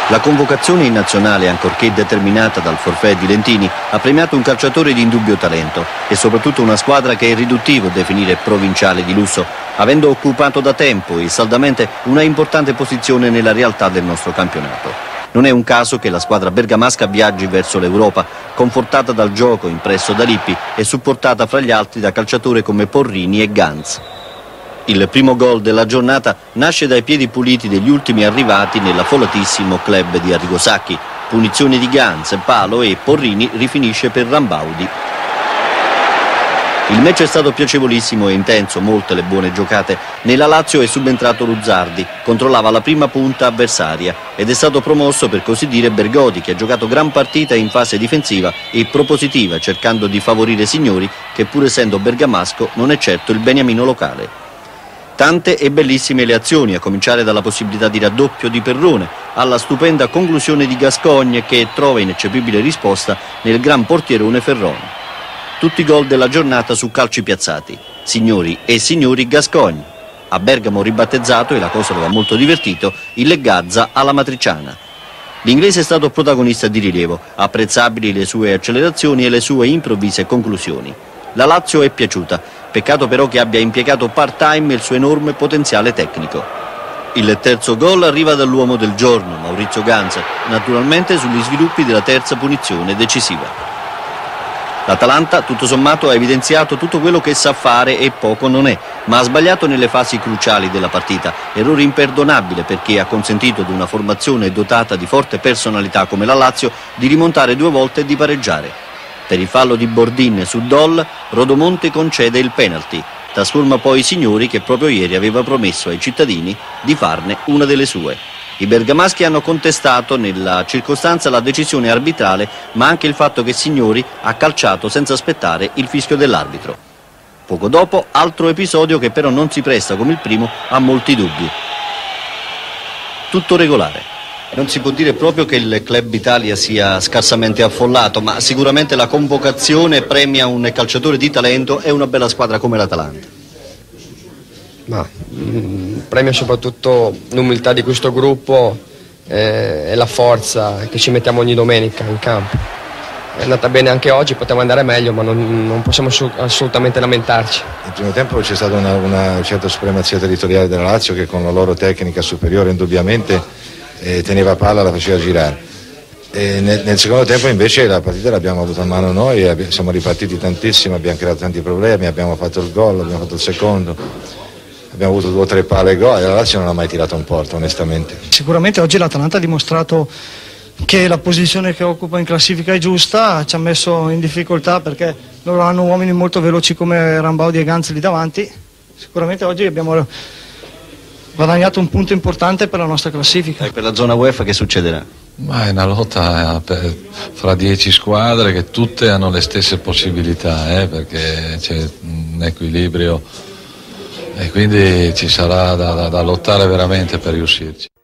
La convocazione in nazionale, ancorché determinata dal forfait di Lentini, ha premiato un calciatore di indubbio talento e soprattutto una squadra che è riduttivo definire provinciale di lusso, avendo occupato da tempo e saldamente una importante posizione nella realtà del nostro campionato. Non è un caso che la squadra bergamasca viaggi verso l'Europa, confortata dal gioco impresso da Lippi e supportata fra gli altri da calciatori come Porrini e Ganz. Il primo gol della giornata nasce dai piedi puliti degli ultimi arrivati nell'affollatissimo club di Arrigo Sacchi. Punizione di Ganz, palo e Porrini rifinisce per Rambaudi. Il match è stato piacevolissimo e intenso, molte le buone giocate. Nella Lazio è subentrato Luzzardi, controllava la prima punta avversaria ed è stato promosso per così dire Bergodi, che ha giocato gran partita in fase difensiva e propositiva, cercando di favorire Signori, che pur essendo bergamasco non è certo il beniamino locale. Tante e bellissime le azioni, a cominciare dalla possibilità di raddoppio di Perrone, alla stupenda conclusione di Gascogne che trova ineccepibile risposta nel gran portierone Ferrone. Tutti i gol della giornata su calci piazzati, Signori e Signori Gascogne. A Bergamo ribattezzato, e la cosa lo ha molto divertito, il Gazza alla matriciana. L'inglese è stato protagonista di rilievo, apprezzabili le sue accelerazioni e le sue improvvise conclusioni. La Lazio è piaciuta, peccato però che abbia impiegato part-time il suo enorme potenziale tecnico. Il terzo gol arriva dall'uomo del giorno, Maurizio Ganz, naturalmente sugli sviluppi della terza punizione decisiva. L'Atalanta, tutto sommato, ha evidenziato tutto quello che sa fare e poco non è, ma ha sbagliato nelle fasi cruciali della partita, errore imperdonabile perché ha consentito ad una formazione dotata di forte personalità come la Lazio di rimontare 2 volte e di pareggiare. Per il fallo di Bordin su Doll, Rodomonte concede il penalty, trasforma poi Signori, che proprio ieri aveva promesso ai cittadini di farne una delle sue. I bergamaschi hanno contestato nella circostanza la decisione arbitrale, ma anche il fatto che Signori ha calciato senza aspettare il fischio dell'arbitro. Poco dopo, altro episodio che però non si presta come il primo a molti dubbi. Tutto regolare. Non si può dire proprio che il Club Italia sia scarsamente affollato, ma sicuramente la convocazione premia un calciatore di talento e una bella squadra come l'Atalanta. Premia soprattutto l'umiltà di questo gruppo e la forza che ci mettiamo ogni domenica in campo. È andata bene anche oggi, poteva andare meglio, ma non possiamo assolutamente lamentarci. Nel primo tempo c'è stata una certa supremazia territoriale della Lazio, che con la loro tecnica superiore indubbiamente teneva palla e la faceva girare. Nel secondo tempo invece la partita l'abbiamo avuta in mano noi, siamo ripartiti tantissimo, abbiamo creato tanti problemi, abbiamo fatto il gol, abbiamo fatto il secondo, abbiamo avuto 2 o 3 palle gol e la Lazio non ha mai tirato in porta, onestamente. Sicuramente oggi l'Atalanta ha dimostrato che la posizione che occupa in classifica è giusta, ci ha messo in difficoltà perché loro hanno uomini molto veloci come Rambaudi e Ganz lì davanti. Sicuramente oggi abbiamo guadagnato un punto importante per la nostra classifica. E per la zona UEFA che succederà? Ma è una lotta fra 10 squadre che tutte hanno le stesse possibilità, perché c'è un equilibrio e quindi ci sarà da lottare veramente per riuscirci.